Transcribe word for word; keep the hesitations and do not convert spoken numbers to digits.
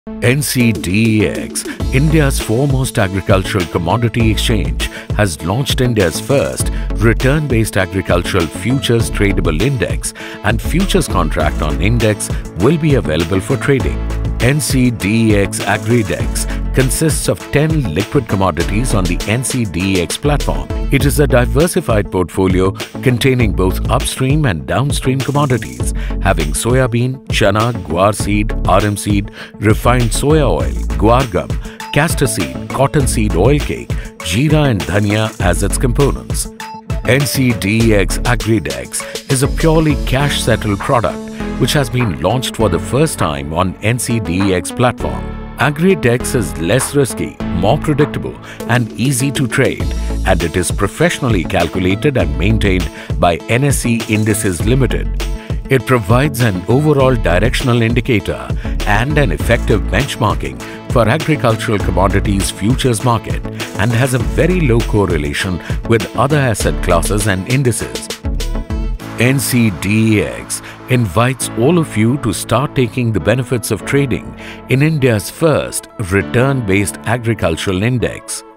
N C D E X, India's foremost agricultural commodity exchange, has launched India's first return-based agricultural futures tradable index, and futures contract on index will be available for trading. N C D E X AgriDex consists of ten liquid commodities on the N C D E X platform. It is a diversified portfolio containing both upstream and downstream commodities, having soybean, chana, guar seed, R M seed, refined soya oil, guar gum, castor seed, cotton seed oil cake, jeera and dhania as its components. N C D E X AgriDex is a purely cash-settled product which has been launched for the first time on N C D E X platform. AgriDex is less risky, more predictable and easy to trade, and it is professionally calculated and maintained by N S E Indices Limited. It provides an overall directional indicator and an effective benchmarking for agricultural commodities futures market and has a very low correlation with other asset classes and indices. N C D E X invites all of you to start taking the benefits of trading in India's first return-based agricultural index.